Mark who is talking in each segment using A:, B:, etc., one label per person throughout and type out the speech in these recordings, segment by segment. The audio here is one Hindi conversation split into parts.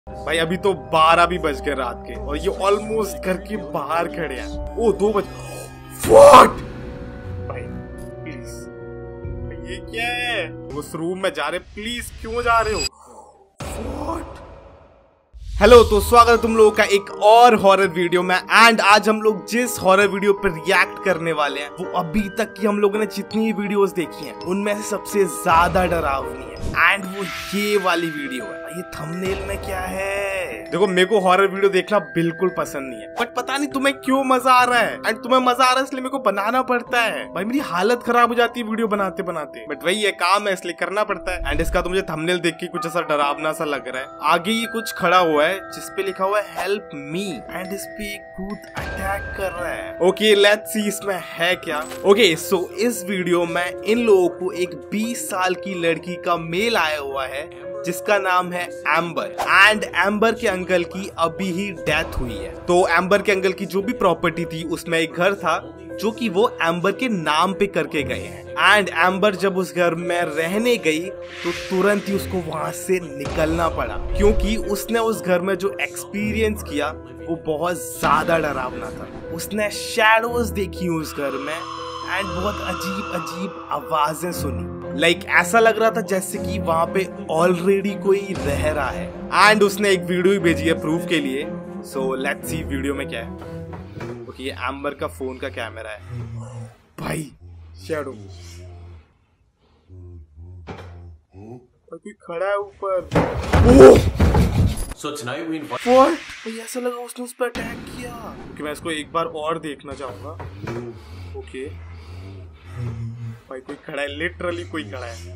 A: भाई अभी तो 12 भी बज गए रात के और ये ऑलमोस्ट घर के बाहर खड़े हैं। ओ 2 बज। व्हाट भाई प्लीज, ये क्या है? उस रूम में जा रहे, प्लीज क्यों जा रहे हो? व्हाट? हेलो, तो स्वागत है तुम लोगों का एक और हॉरर वीडियो में। एंड आज हम लोग जिस हॉरर वीडियो पर रिएक्ट करने वाले हैं वो अभी तक की हम लोगों ने जितनी वीडियोस देखी हैं उनमें से सबसे ज्यादा डरावनी है। एंड वो ये वाली वीडियो है। ये थंबनेल में क्या है? देखो, मेरे को हॉरर वीडियो देखना बिल्कुल पसंद नहीं है, बट पता नहीं तुम्हें क्यों मजा आ रहा है। एंड तुम्हें मजा आ रहा है इसलिए मेरे को बनाना पड़ता है। भाई मेरी हालत खराब हो जाती है वीडियो बनाते बनाते, बट वही ये काम है इसलिए करना पड़ता है। एंड इसका तो मुझे थंबनेल देख के कुछ ऐसा डरावना सा लग रहा है। आगे ये कुछ खड़ा हुआ है जिसपे लिखा हुआ है हेल्प मी, एंड इस पे एक भूत अटैक कर रहा है। ओके लेट्स सी इसमें है क्या। ओके सो इस वीडियो में इन लोगों को एक 20 साल की लड़की का मेल आया हुआ है जिसका नाम है एम्बर। एंड एम्बर के अंकल की अभी ही डेथ हुई है। तो एम्बर के अंकल की जो भी प्रॉपर्टी थी उसमें एक घर था जो कि वो एम्बर के नाम पे करके गए हैं। एंड एम्बर जब उस घर में रहने गई तो तुरंत ही उसको वहां से निकलना पड़ा क्योंकि उसने उस घर में जो एक्सपीरियंस किया वो बहुत ज्यादा डरावना था। उसने शैडोज देखी उस घर में एंड बहुत अजीब अजीब आवाजें सुनी। लाइक ऐसा लग रहा था जैसे कि वहां पे ऑलरेडी कोई रह रहा है। एंड उसने एक वीडियो ही भेजी है प्रूफ के लिए। सो लेट्स सी वीडियो में क्या है। ओके ये एम्बर का फोन का कैमरा है। भाई शैडो कोई खड़ा है ऊपर। भाई ऐसा लगा उसने उस पर अटैक किया। ओके मैं इसको एक बार और देखना चाहूंगा। ओके भाई कोई खड़ा है, लिटरली कोई खड़ा है।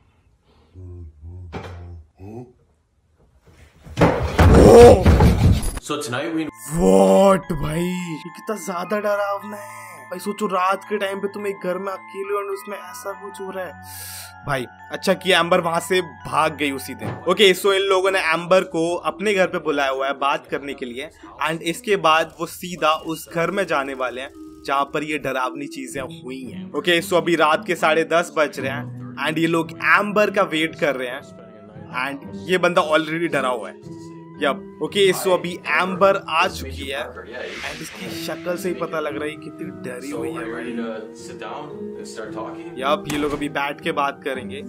A: व्हाट भाई ये कितना ज्यादा डरावना है। भाई सोचो रात के टाइम पे तुम एक घर में अकेले और उसमें ऐसा कुछ हो रहा है। भाई अच्छा किया एम्बर वहां से भाग गई उसी दिन। ओके सो इन लोगों ने एम्बर को अपने घर पे बुलाया हुआ है बात करने के लिए। एंड इसके बाद वो सीधा उस घर में जाने वाले हैं जहाँ पर ये डरावनी चीजें हुई हैं। ओके सो अभी रात के 10:30 बज रहे हैं एंड ये लोग एम्बर का वेट कर रहे हैं। एंड ये बंदा ऑलरेडी डरा हुआ है। यप ओके सो अभी एम्बर आ चुकी है एंड इसकी शक्ल से ही पता लग रहा है कितनी डरी हुई है भाई। यप ये लोग अभी बैठ के बात करेंगे।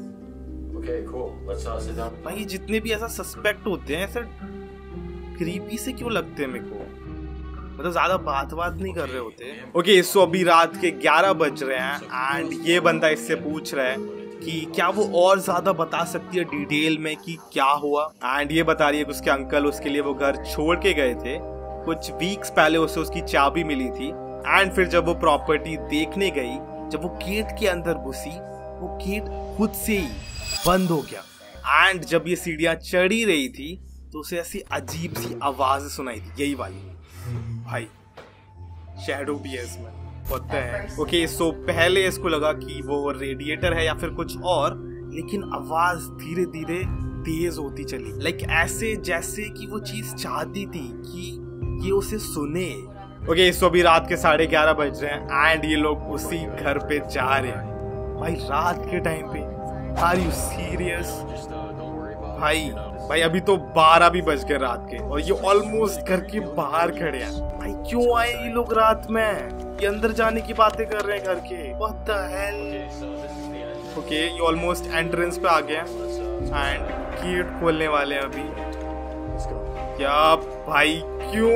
A: भाई जितने भी ऐसा सस्पेक्ट होते हैं ऐसा क्रीपी से क्यों लगते हैं मेरे को, मतलब ज्यादा बात नहीं कर रहे होते। ओके सो अभी रात के 11 बज रहे हैं एंड ये बंदा इससे पूछ रहा है कि क्या वो और ज्यादा बता सकती है डिटेल में कि क्या हुआ। एंड ये बता रही है कि उसके अंकल उसके लिए वो घर छोड़ के गए थे। कुछ वीक्स पहले उसे उसकी चाबी मिली थी। एंड फिर जब वो प्रॉपर्टी देखने गई, जब वो गेट के अंदर घुसी वो गेट खुद से ही बंद हो गया। एंड जब ये सीढ़ियां चढ़ी रही थी तो उसे ऐसी अजीब सी आवाज सुनाई थी, यही वाली। भाई शैडो भी है इसमें होता है। ओके सो पहले इसको लगा कि वो रेडिएटर है या फिर कुछ और, लेकिन आवाज धीरे धीरे तेज होती चली। लाइक ऐसे जैसे कि वो चीज चाहती थी कि ये उसे सुने। ओके सो अभी रात के 11:30 बज रहे हैं एंड ये लोग उसी घर पे जा रहे हैं। भाई रात के टाइम पे, आर यू सीरियस? भाई अभी तो 12 भी बज गए रात के और ये ऑलमोस्ट घर के बाहर खड़े हैं। भाई क्यों आए ये लोग रात में? ये अंदर जाने की बातें कर रहे हैं घर के। What the hell? ओके ये ऑलमोस्ट एंट्रेंस पे आ गए एंड गेट खोलने वाले हैं अभी। क्या भाई क्यों?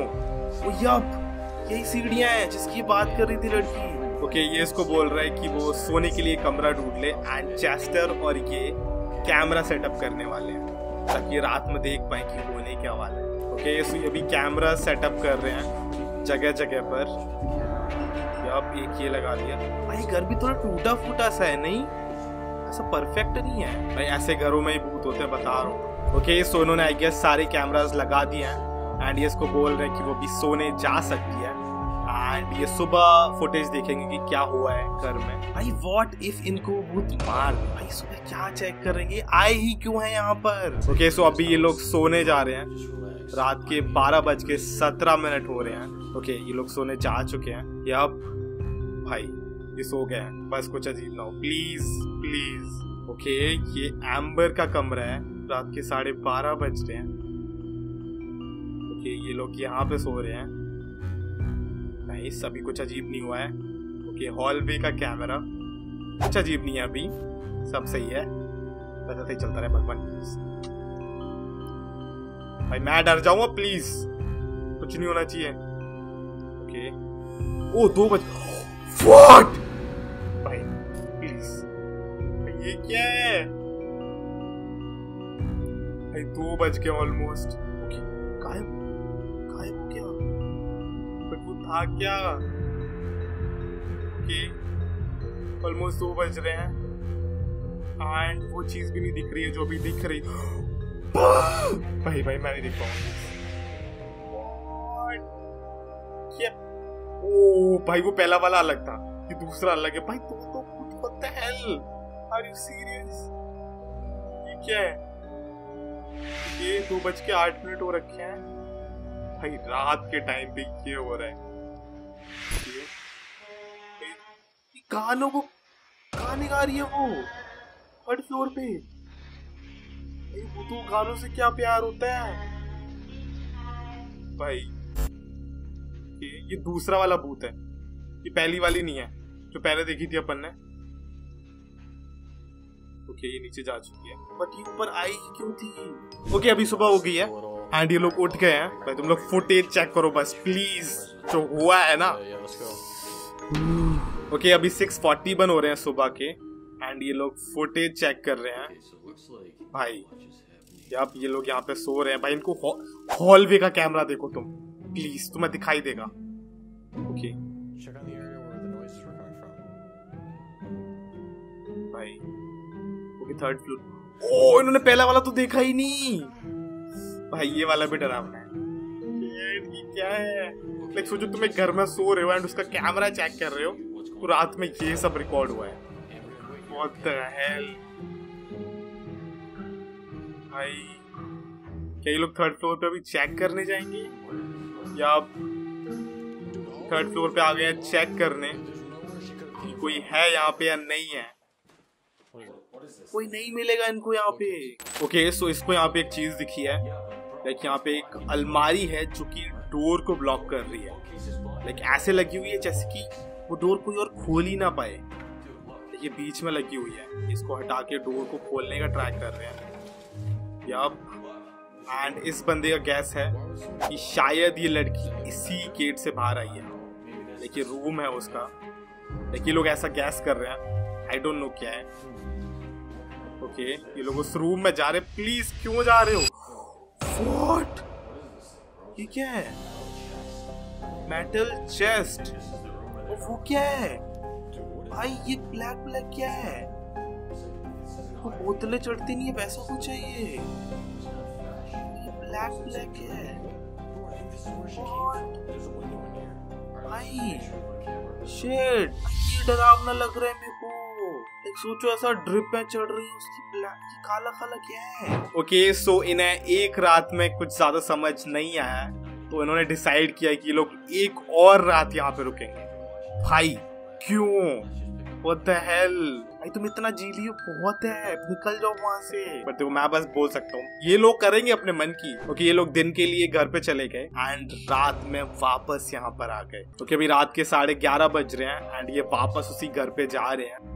A: यही सीढ़ियां हैं जिसकी बात कर रही थी लड़की। ओके ये इसको बोल रहा है कि वो सोने के लिए कमरा ढूंढ ले एंड चेस्टर और ये कैमरा सेटअप करने वाले हैं ताकि रात में देख पाए कि होने क्या वाला है। ओके सो अभी कैमरा सेटअप कर रहे हैं जगह जगह पर। अब एक ये लगा दिया। भाई घर भी थोड़ा टूटा फूटा सा है, नहीं ऐसा परफेक्ट नहीं है। भाई ऐसे घरों में ही भूत होते हैं, बता रहा हूँ। ओके सो उन्होंने आई गेस सारे कैमरास लगा दिए हैं एंड ये इसको बोल रहे हैं कि वो भी सोने जा सकती है। एंड ये सुबह फुटेज देखेंगे कि क्या हुआ है घर में। भाई व्हाट इफ इनको भूत मार, भाई सुबह क्या चेक करेंगे, आए ही क्यों है यहाँ पर। ओके सो अभी ये लोग सोने जा रहे हैं। रात के 12:17 हो रहे हैं। ओके ये लोग सोने जा चुके हैं। अब भाई ये सो गए हैं, बस कुछ अजीब ना हो प्लीज प्लीज। ओके ये एम्बर का कमरा है। रात के 12:30 बज रहे हैं ओके ये लोग यहाँ पे सो रहे हैं। नहीं सभी कुछ अजीब नहीं हुआ है। ओके हॉलवे का कैमरा कुछ अजीब नहीं है अभी, सब सही है, वैसा सही चलता रहे भगवान। भाई मैं डर जाऊंगा प्लीज, कुछ नहीं होना चाहिए। ओके ओ 2 बज व्हाट भाई प्लीज, ये क्या है भाई? 2 बज के ऑलमोस्ट। ओके गायब गायब क्या? वो था क्या? ओके ऑलमोस्ट 2 बज रहे हैं एंड वो चीज भी नहीं दिख रही है जो अभी दिख रही। भाई मैं नहीं देख पाऊंगा। क्या? ओ भाई वो पहला वाला अलग था, ये दूसरा अलग है भाई। तो what the hell? Are you serious? ये क्या है? ये 2:08 हो रखे हैं भाई, रात के टाइम पे ये हो रहा है। गानों को गाने गा रही है वो 3rd फ्लोर पे। वो तो गानों से क्या प्यार होता है भाई। ये दूसरा वाला भूत है, ये पहली वाली नहीं है जो पहले देखी थी अपन ने। ओके ये नीचे जा चुकी है बट ये ऊपर आई क्यों थी? ओके अभी सुबह हो गई है एंड ये लोग उठ गए हैं भाई। तुम लोग फुटेज चेक करो बस प्लीज, जो हुआ है ना। ओके अभी 6:41 हो रहे हैं सुबह के एंड ये लोग फुटेज चेक कर रहे हैं भाई। अब ये लोग यहाँ पे सो रहे हैं भाई। इनको हॉलवे का कैमरा देखो तुम प्लीज, तुम्हें दिखाई देगा। ओके भाई ओके 3rd फ्लोर। ओ इन्होंने पहला वाला तो देखा ही नहीं भाई, ये वाला भी डरावना है। ये क्या है? लाइक सोचो तुम एक घर में सो रहे हो एंड उसका कैमरा चेक कर रहे हो तो रात में ये सब रिकॉर्ड हुआ है। What the hell? भाई क्या ये लोग 3rd फ्लोर पे अभी चेक करने जाएंगे या 3rd फ्लोर पे आ गए हैं चेक करने कि कोई है यहाँ पे या नहीं है? कोई नहीं मिलेगा इनको यहाँ पे। ओके सो इसको यहाँ पे एक चीज दिखी है, लाइक यहाँ पे एक अलमारी है जो कि डोर को ब्लॉक कर रही है। लाइक ऐसे लगी हुई है जैसे कि वो डोर कोई और खोल ही ना पाए। ये बीच में लगी हुई है, इसको हटा के डोर को खोलने का ट्राई कर रहे हैं। एंड इस बंदे का गैस है कि शायद ये लड़की इसी गेट से बाहर आई है, लेकिन रूम है उसका। लेकिन लोग ऐसा गैस कर रहे हैं, आई डोंट नो क्या है। ओके ये लोग उस रूम में जा रहे। प्लीज क्यों जा रहे हो? व्हाट? ये क्या है? Metal chest. वो क्या है भाई? ये ब्लैक क्या है? वो बोतलें चढ़ती नहीं है, वैसा कुछ है ये ब्लैक है भाई। शिट ये डरावना लग रहा है मेरे को। एक सोचो ऐसा ड्रिप में चढ़ रही है उसकी ब्लैक, काला क्या है? ओके सो इन्हें एक रात में कुछ ज्यादा समझ नहीं आया तो इन्होंने डिसाइड किया कि ये लोग एक और रात यहाँ पे रुकेंगे। भाई क्यों? What the hell? भाई तुम इतना जी लियो बहुत है, निकल जाओ वहां से। पर देखो मैं बस बोल सकता हूँ ये लोग करेंगे अपने मन की। ओके ये लोग दिन के लिए घर पे चले गए एंड रात में वापस यहाँ पर आ गए। ओके अभी रात के 11:30 बज रहे हैं एंड ये वापस उसी घर पे जा रहे हैं।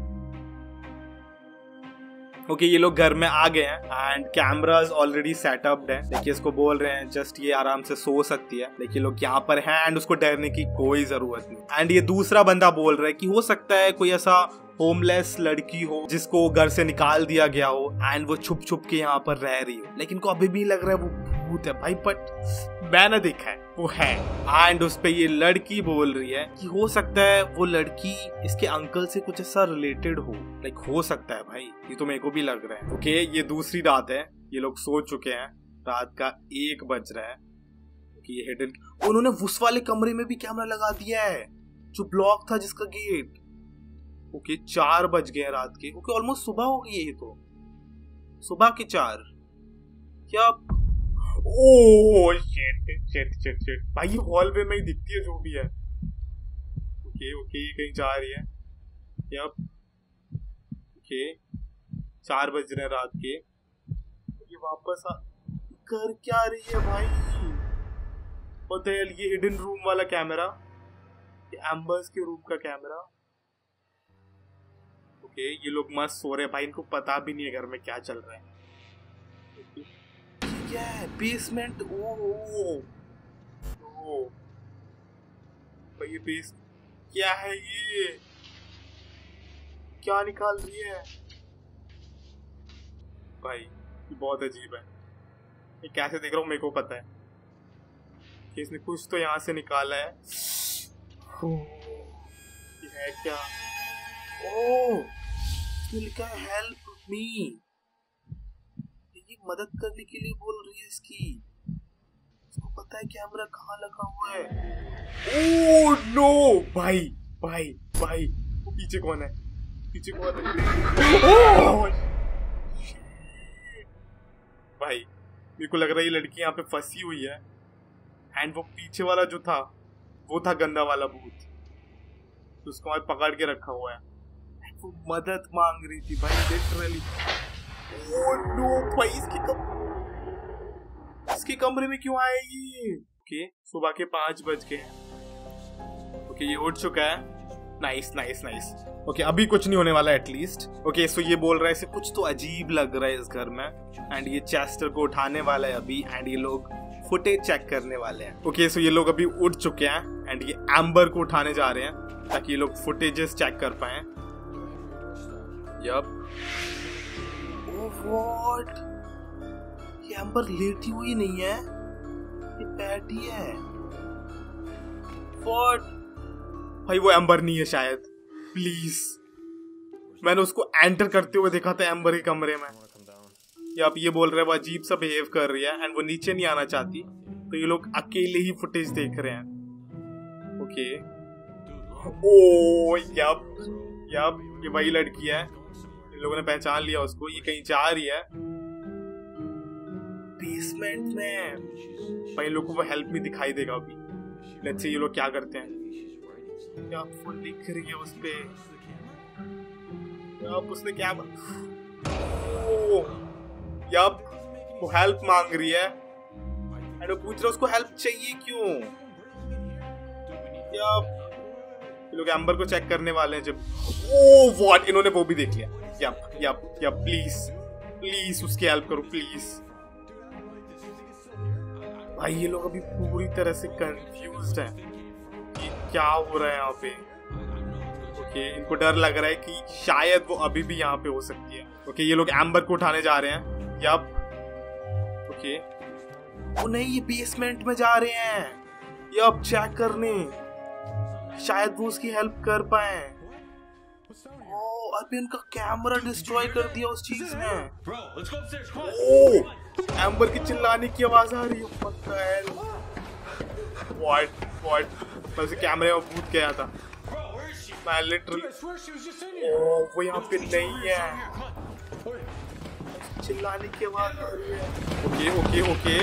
A: ओके ये लोग घर में आ गए हैं एंड कैमरास ऑलरेडी सेटअप्ड है। देखिए इसको बोल रहे हैं जस्ट ये आराम से सो सकती है, लेकिन लोग यहाँ पर हैं एंड उसको डरने की कोई जरूरत नहीं। एंड ये दूसरा बंदा बोल रहा है कि हो सकता है कोई ऐसा होमलेस लड़की हो जिसको घर से निकाल दिया गया हो एंड वो छुप के यहाँ पर रह रही हो, लेकिन को अभी भी लग रहा है वो भूत है भाई। बट मैंने देखा है वो है। एंड उस पे ये लड़की बोल रही है कि हो सकता है वो लड़की इसके अंकल से कुछ ऐसा रिलेटेड हो। लाइक हो सकता है भाई, ये तो मेरे को भी लग रहा है। ओके ये दूसरी रात है, ये लोग सो चुके हैं, रात का 1 बज रहा है कि ये हिडन। उन्होंने उस वाले कमरे में भी कैमरा लगा दिया है जो ब्लॉक था जिसका गेट। ओके 4 बज गए रात के। ओके ऑलमोस्ट सुबह हो गई है, ये तो सुबह के 4 क्या? ओह शिट भाई ये हॉलवे में ही दिखती है जो भी है। ओके कहीं जा रही है। यप ओके 4 बज रहे हैं रात के। ये वापस कर क्या रही है भाई? What the hell, ये हिडन रूम वाला कैमरा, ये एम्बर्स के रूम का कैमरा। ओके, ये लोग मस्त सो रहे हैं भाई, इनको पता भी नहीं है घर में क्या चल रहा है। क्या है बेसमेंट? ओ भाई ये बेस क्या है? ये क्या निकाल रही है भाई? ये बहुत अजीब है। ये कैसे देख रहा हूँ मेरे को पता है कि इसने कुछ तो यहाँ से निकाला है। ये है क्या? ओह, लिखा है हेल्प मी। ये मदद करने के लिए बोल रही है इसकी। इसको पता है कैमरा कहाँ लगा हुआ है। ओह नो भाई भाई भाई, वो पीछे कौन है? पीछे कौन है? भाई मेरे को लग रहा है ये लड़की यहाँ पे फंसी हुई है, एंड वो पीछे वाला जो था वो था गंदा वाला भूत, तो उसको वहां पकड़ के रखा हुआ है। वो मदद मांग रही थी भाई लिटरली। ओह नो भाई, इसके कमरे में क्यों आए ये? ओके, सुबह के 5 बज गए। ओके, ये उठ चुका है। Nice nice nice. ओके, अभी कुछ नहीं होने वाला एटलीस्ट। ओके, सो ये बोल रहा है इसे कुछ तो अजीब लग रहा है इस घर में, एंड ये चेस्टर को उठाने वाला है अभी, एंड ये लोग फुटेज चेक करने वाले हैं। ओके, सो ये लोग अभी उठ चुके हैं, एंड ये एम्बर को उठाने जा रहे हैं ताकि ये लोग फुटेजेस चेक कर पाए। यप। ओह व्हाट, ये एम्बर लेटी हुई नहीं है, ये बैठी है। व्हाट भाई, वो एम्बर नहीं है शायद। प्लीज, मैंने उसको एंटर करते हुए देखा था एम्बर के कमरे में। या आप ये बोल रहे हैं वो अजीब सा बिहेव कर रही है, एंड वो नीचे नहीं आना चाहती, तो ये लोग अकेले ही फुटेज देख रहे हैं। ओके, ओ यप, ये वही लड़की है। इन लोगों ने पहचान लिया उसको। ये कहीं जा रही है बेसमेंट में। भाई लोगों को हेल्प भी दिखाई देगा अभी। लेट्स सी ये लोग क्या करते हैं। क्या फोन दिख रही है उस पे? उसने क्या यप, वो हेल्प मांग रही है, एंड वो पूछ रहा है उसको हेल्प चाहिए क्यों। यप, ये लोग एम्बर को चेक करने वाले हैं जब। ओह व्हाट, इन्होंने वो भी देख लिया। यप, प्लीज उसकी हेल्प करो प्लीज। भाई ये लोग अभी पूरी तरह से कंफ्यूज्ड हैं कि क्या हो रहा है यहाँ पे। ओके, इनको डर लग रहा है कि शायद वो अभी भी यहाँ पे हो सकती है। ओके, ये लोग एम्बर को उठाने जा रहे हैं। यप। ओके, वो नहीं, ये बेसमेंट में जा रहे हैं यप चेक करने, शायद वो उसकी हेल्प कर पाए। अभी इनका कैमरा डिस्ट्रॉय कर दिया उस चीज ने। ओह, एम्बर की चिल्लाने की आवाज आ रही है। पता है व्हाट मैं उसे कैमरे में भूत गया था। मैं लिटरली, ओह वो यहाँ पे नहीं है, चिल्लाने की आवाज आ रही है। ओके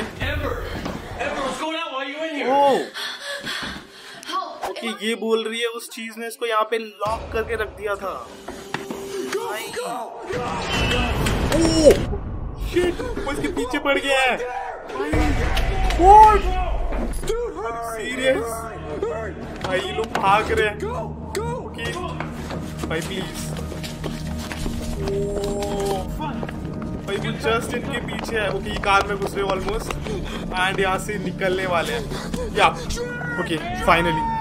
A: ओके, ये बोल रही है उस चीज ने इसको यहाँ पे लॉक करके रख दिया था। ओह शिट, वो इसके पीछे पड़ गया है। सीरियस भाई, ये लोग भाग रहे हैं। ओके भाई प्लीज, भाई वो जस्ट इनके पीछे है। ओके, ये कार में घुस रहे ऑलमोस्ट, एंड यहाँ से निकलने वाले हैं। या ओके, फाइनली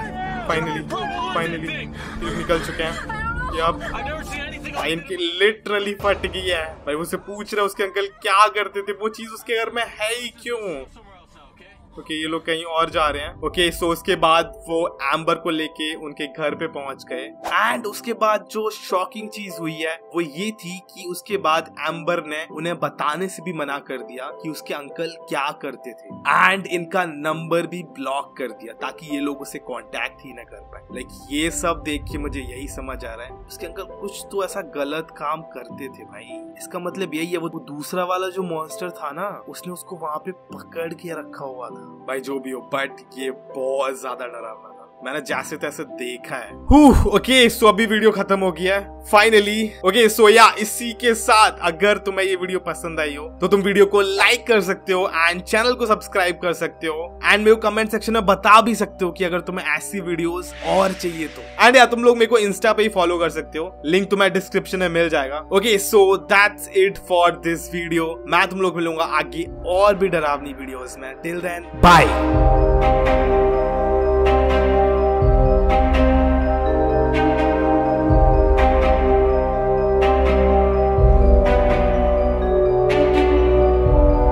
A: निकल चुके हैं। भाई इनकी लिटरली फट गई है। भाई उसे पूछ रहा है उसके अंकल क्या करते थे, वो चीज उसके घर में है ही क्यों। ओके, ये लोग कहीं और जा रहे हैं। ओके, सो उसके बाद वो एम्बर को लेके उनके घर पे पहुंच गए, एंड उसके बाद जो शॉकिंग चीज हुई है वो ये थी कि उसके बाद एम्बर ने उन्हें बताने से भी मना कर दिया कि उसके अंकल क्या करते थे, एंड इनका नंबर भी ब्लॉक कर दिया ताकि ये लोग उसे कांटेक्ट ही ना कर पाए। लाइक ये सब देख के मुझे यही समझ आ रहा है उसके अंकल कुछ तो ऐसा गलत काम करते थे भाई। इसका मतलब यही है वो दूसरा वाला जो मॉन्स्टर था ना, उसने उसको वहां पे पकड़ के रखा हुआ था। भाई जो भी हो, बट ये बहुत ज्यादा डरावना था। मैंने जैसे तैसे देखा है। ओके सो अभी वीडियो खत्म हो गया है फाइनली। ओके सो या इसी के साथ अगर तुम्हें ये वीडियो पसंद आई हो तो तुम वीडियो को लाइक कर सकते हो एंड चैनल को सब्सक्राइब कर सकते हो एंड मेरे को कमेंट सेक्शन में बता भी सकते हो कि अगर तुम्हें ऐसी वीडियोस और चाहिए तो। एंड या तुम लोग मेरे को इंस्टा पे ही फॉलो कर सकते हो, लिंक तुम्हें डिस्क्रिप्शन में मिल जाएगा। Okay so that's it for this video. मैं तुम लोग मिलूंगा आगे और भी डरावनी वीडियोस में। Till then bye.